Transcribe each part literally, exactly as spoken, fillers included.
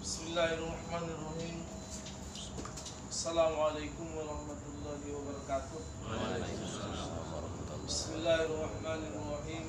Bismillahirrahmanirrahim. Assalamualaikum warahmatullahi wabarakatuh. Bismillahirrahmanirrahim.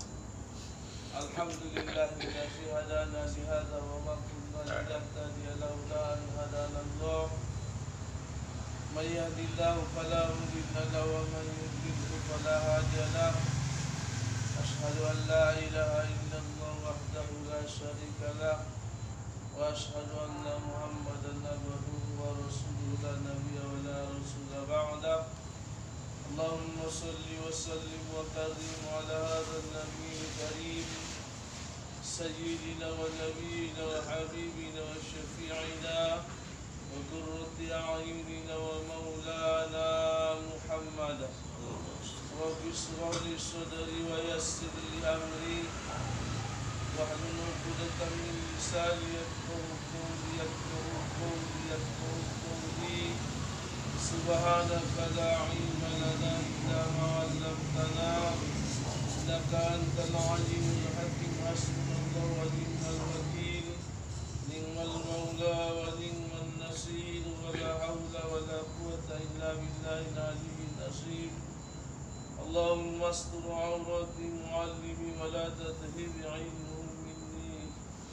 Alhamdulillahilladzi hadana li hadza wa ma kunna linahtadiya laula an hadana Allah. May yahdihillahu fala mudilla lahu wa man yudlil fala hadiya lahu. Ashhadu an la ilaha illallah wahdahu la syarika lahu wa ashhadu anna Muhammadan abduhu wa rasuluhu la nabiyya wa la rasula ba'da. Allahumma salli wa sallim wa karim ala hadha an-nabiyil karim sayyidina wa nabiyyina wa habibina wa syafi'ina wa qurrati a'yunina wa maulana Muhammad. Rabbi shrah li sadri wa yassir li amri wahlul 'uqdatam min lisani yafqahu qawli yafqahu qawli yafqahu qawli. Subhanaka la ilma lana illa ma 'allamtana innaka antal alimul hakim. Hasbunallahu wa ni'mal wakeel. Ni'mal mawla wa ni'man nasir. Wa la hawla wa la quwwata illa billahil aliyyil azim. Allahumma astur 'awrati mu'allimi wa la tadhhib 'ilmuhu minni.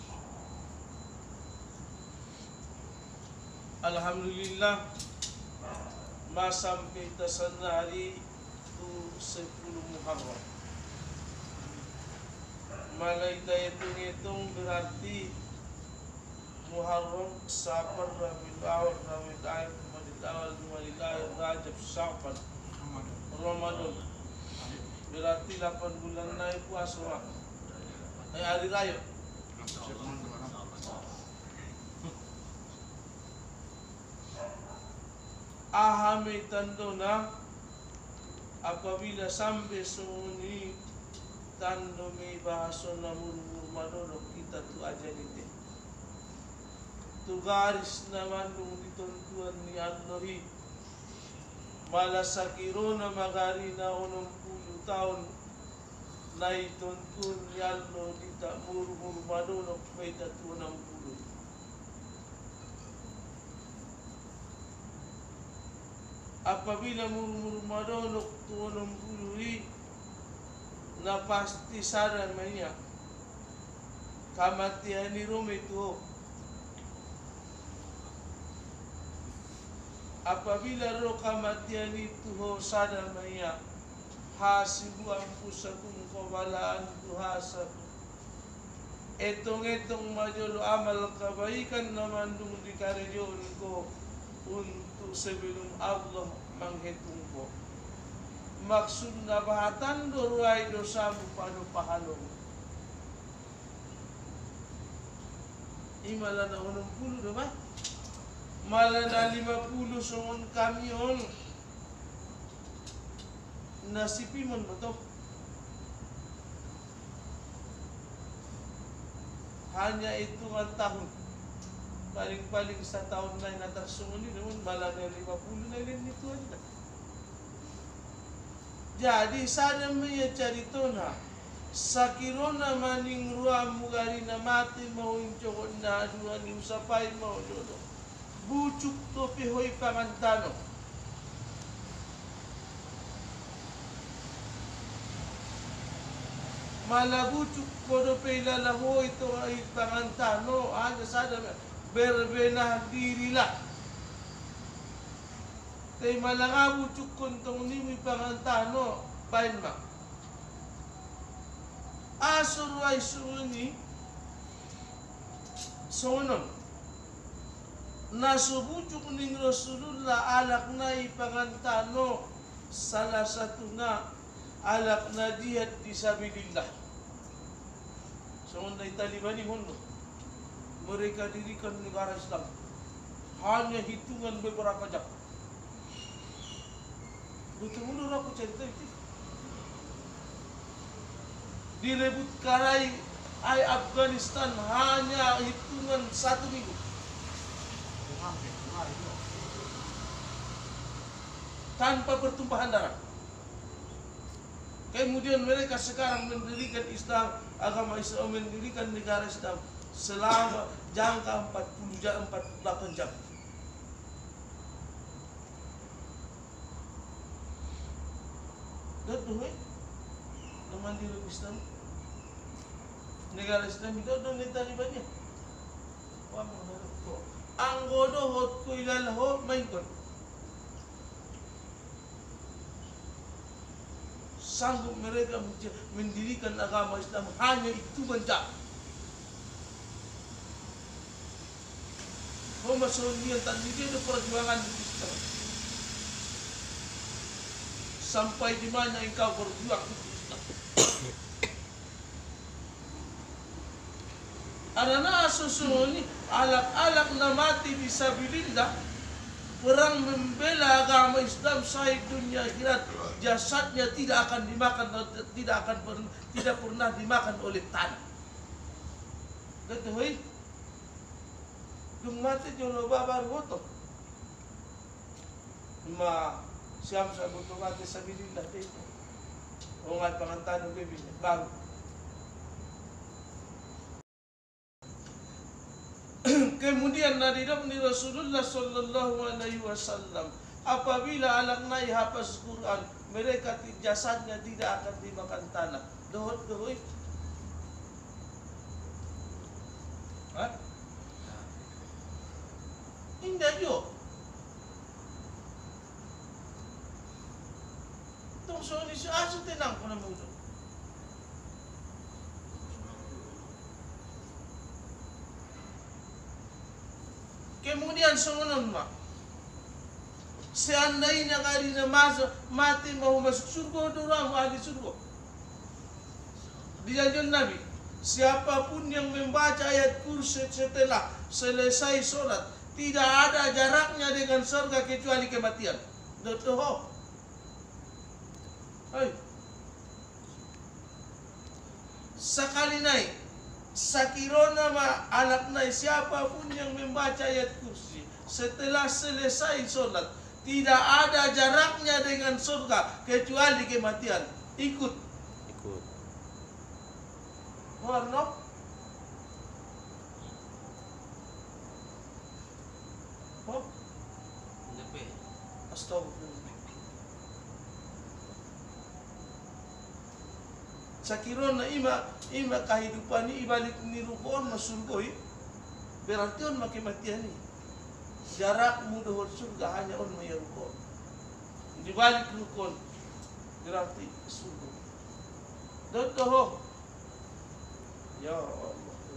Alhamdulillah, sampai tasana hari itu sepuluh Muharram. Malah kita hitung-hitung berarti Muharram, Safar, Rabiul Awal, Rabiul Akhir, Rabiul Awal, Rabiul Akhir, Rajab, Sya'ban, Ramadan. Berarti delapan bulan naik puasa. Eh, hari raya. Ahami tandona apabila sampai suni tandomi bahasa namur madodok kita tu aja nite. Tu garis namandung ditontuan ni Allahi. Malasakirona magarina enam puluh tahun nai tuntun ni Allah kita mur-mur madodok kita tu enam puluh. Apabila mur-mur madodok tu enam puluh na pasti sadar maya kematian ni rum itu. Apabila roh kematian itu sadar maya hasibu anfusakum qabla an tuhasabu. Etong-etong majolo amal kebaikan namandung dikarejon ko untuk sebelum Allah menghitung ko. Maksud na bahatan doruai dosamu padu pahalong. Imalan na enam puluh doa, malan na lima puluh songon kamyon. Nasipimon betul. Hanya hitungan tahun. Paling-paling setahun lain atas songon ini, namun malan na lima puluh lain itu aja. Jadi sana maya caritona sakirona maning ruam mugarina mati mau incokon na dua ni usapai mau jodo bucuk topi hoi pangantano mala bucuk kodo peilala hoi to ai pangantano ada sada berbenah dirilah. Kay malangabu cukon tong nimi pangantano pain ma asur ay suni sonon nasubucuk ning Rasulullah alak na ipangantano salah satu na alak na jihad disabilillah. Sonon ay Talibani hono mereka dirikan negara Islam hanya hitungan beberapa jam. Betul-betul aku cerita itu. Direbut karai ai Afghanistan hanya hitungan satu minggu. Tanpa pertumpahan darah. Kemudian mereka sekarang mendirikan Islam, agama Islam, mendirikan negara Islam. selama jangka empat puluh jam, empat puluh delapan jam. Dodo eh, teman di Islam, negara Islam itu dodo ni Talibannya. Wah menurut ko, anggodo hot ko ilal ho main kon. Sanggup mereka mendirikan agama Islam hanya itu saja. Oh maksudnya tadi dia ada perjuangan Islam. Sampai di mana engkau berjuang Islam. Anak-anak sesungguhnya alak-alak na mati fisabilillah, perang membela agama Islam sahih dunia akhirat, jasadnya tidak akan dimakan, tidak akan pernah, tidak pernah dimakan oleh tanah. Betul? Dung mati jono babar hoto. Ma siam sa buto mati sabilillah itu. Ongat pangantan bebis baru. Kemudian dari Rasulullah sallallahu alaihi wasallam, apabila anak naik hafaz Quran, mereka jasadnya tidak akan dimakan tanah. Dohot dohoi. Hah? Indah jo. Tong so ni sa aso tenang ko na mo. Kemudian sungunan mak, seandainya karina masuk mati mau masuk surga, dorang ahli surga. Dijanjikan Nabi, siapapun yang membaca ayat kursi setelah selesai sholat, tidak ada jaraknya dengan surga kecuali kematian. Dotoh. Hai. Sekali naik, sakirona ma anak naik, siapapun yang membaca ayat kursi setelah selesai sholat, tidak ada jaraknya dengan surga kecuali kematian. Ikut. Ikut. Warna. Oh. Lebih. Astagfirullah. Sakirona ima ima kehidupan ini ibalik ni rukun masurgoi, berarti on makin matian ni. Jarak mudah surga hanya on maya rukun. Di balik rukun berarti surga. Dotoh. Ya Allah.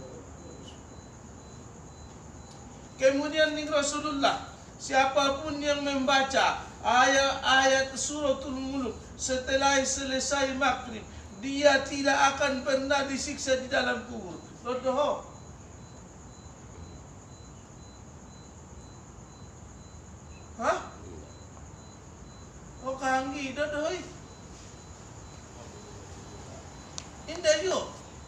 Kemudian nih Rasulullah, siapapun yang membaca ayat-ayat suratul Mulk setelah selesai maghrib, dia tidak akan pernah disiksa di dalam kubur. Dodoh. Hah? Oh kanggi dodoh. Indah yuk.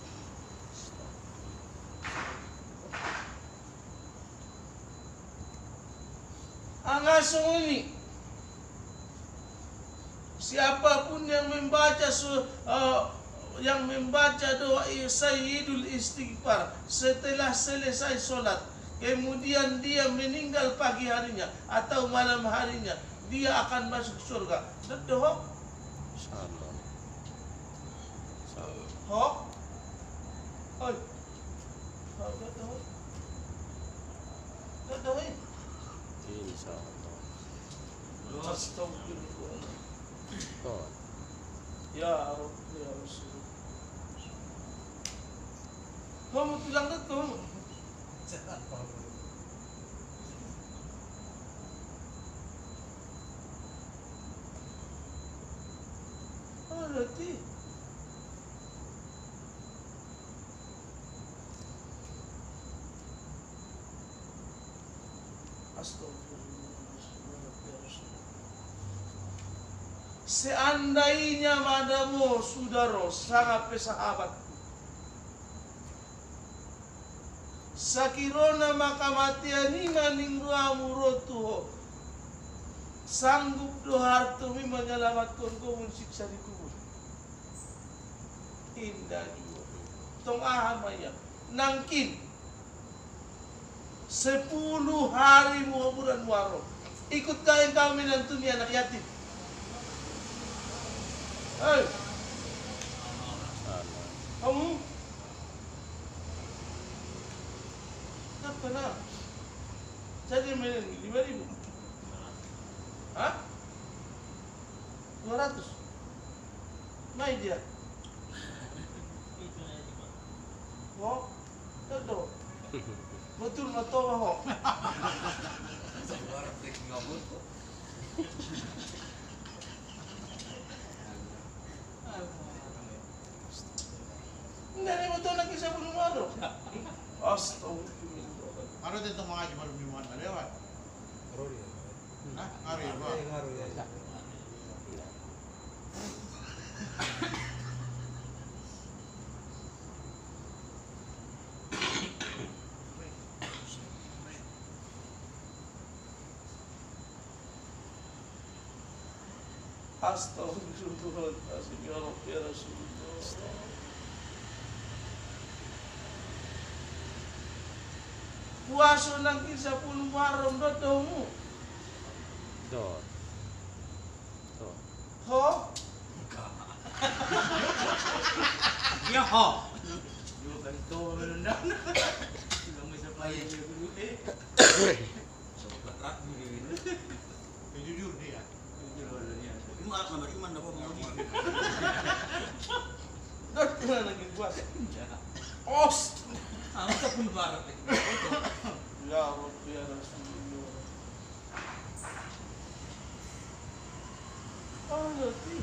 Angasong ini, siapapun yang membaca uh, yang membaca doa Sayyidul Istighfar setelah selesai sholat, kemudian dia meninggal pagi harinya atau malam harinya, dia akan masuk surga. Doa. Insyaallah. Insyaallah. Ho? Oi. Ho doa. Doa. Insyaallah. Astagfirullah. Oh. Ya Rabbi ya Rasul. Kamu bilang itu. Oh, berarti. Seandainya madamu saudara sangat pesahabat, sakirona maka matiani maningruamu rotuho, sanggup dohartumi menyelamatkan kau mensiksa di kubur. Indah juga. Tong ahamaya nangkin Sepuluh hari bulan Muharram. Ikut kalian kami nantuni anak yatim. Hei, kamu tak kenal. Jadi main lima ribu. Hah? Dua ratus. Main dia. Oh, tahu. Betul atau bohong? Hindi na mo ito nag-isa po ng araw. Astagfirullah. Ano din itong mga jumat ni Muhammad lewat? Arori. Hah? Arori ba? Arori. Astagfirullahaladzim ya Rabbi ya Rasulullah. Puasa ng isa puluh Muharram daw mo. Dot. Dot. Ho? Iya ho! Yung ganito malundan. Ilang may sabayan niya dulu eh. Sobat rat ni. Jujur dia. Jujur dia. Iman sama iman dapat mau. Daw na naging puasa. Os! Ang sa pun barat. Ya Rabbi ya Rasulullah. Oh, ngerti.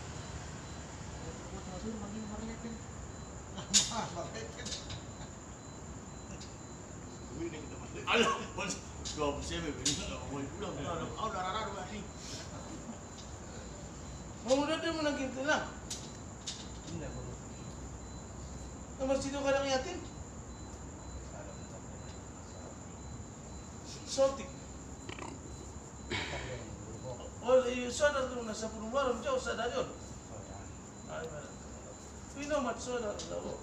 Buat masuk makin mariatin. Ah, bakit? Uwi na kita masuk. Alah, bos. Dua bersih begini. Mau pulang pulang. Oh, darah darah ni. Mau udah dia menagih tenang. Tidak perlu. Nomor situ kadang yatim. Sotik. Oh, iya saudara tu nasa puluh Muharram jauh sadar yon. Ay, mana? Pino mat saudara daw.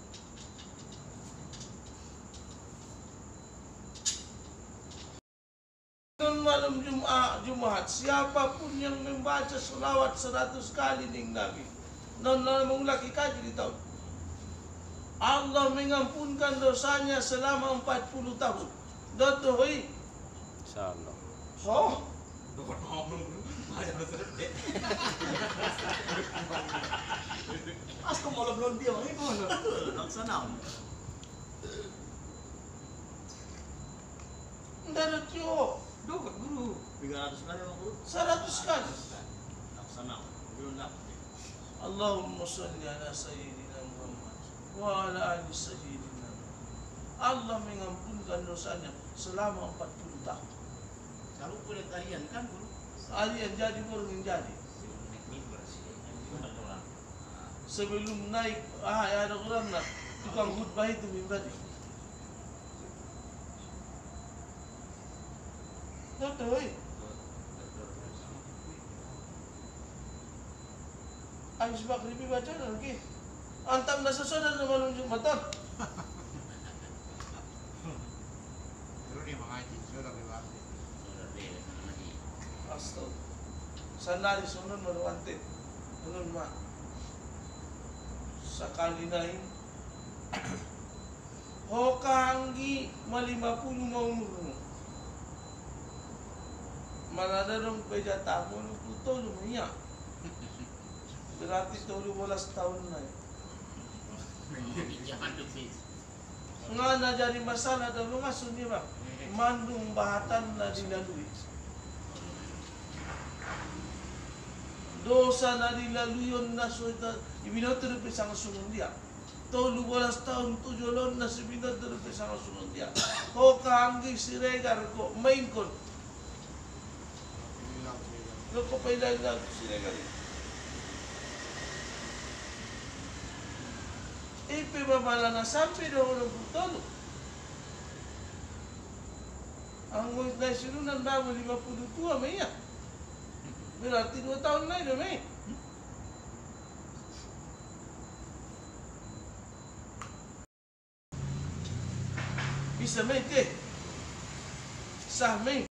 Non malam Jumat, Jumat, siapapun yang membaca selawat seratus kali ning Nabi, non mengulaki kaji di tahun, Allah mengampunkan dosanya selama empat puluh tahun. Dotohi. Insyaallah. Oh, Dokter ngomong dulu. Ada dokter. As kau malah belum dia ini mana? Laksana. enggak ada tio. Dokter guru. tiga ratus kali bang guru. Seratus kali. Laksana. Belum nak. Allahumma salli ala sayyidina Muhammad wa ala ali sayyidina Muhammad. Allah mengampunkan dosanya selama empat puluh tahun. Kalau boleh kalian kan guru. Kalian jadi baru yang jadi. Sebelum naik, ah ya ada orang nak tukang khutbah itu mimbar. Tahu eh? Habis maghrib baca lagi. Antam dah sesuai dengan malam Jumatan. Pero dia mengaji, sudah lewat. Astagfirullah. Sandali sunun marwante. Sunun ma. Sakali naik. Hokanggi malima puluh mau umur. Mana ada dong beja tamu puto lumayan. Berarti tujuh belas tahun naik. Ngana jadi masalah dan mengasun dia bang. Mandung bahatan na dilalui. Dosa na dilaluyon na suita ibinoto rin pisang sunod dia. Tujuh belas tahun tujuh lon na si ibinoto rin pisang sunod dia. Ho kahanggi Siregar ko main kon. Lo ko pa ilang lang Siregar. Ipe babala na sampai dahulu putolo. Ang murid na sinunan bago lima puluh dua Mei. Berarti dua tahun na ito Mei. Bisa Mei teh. sahmi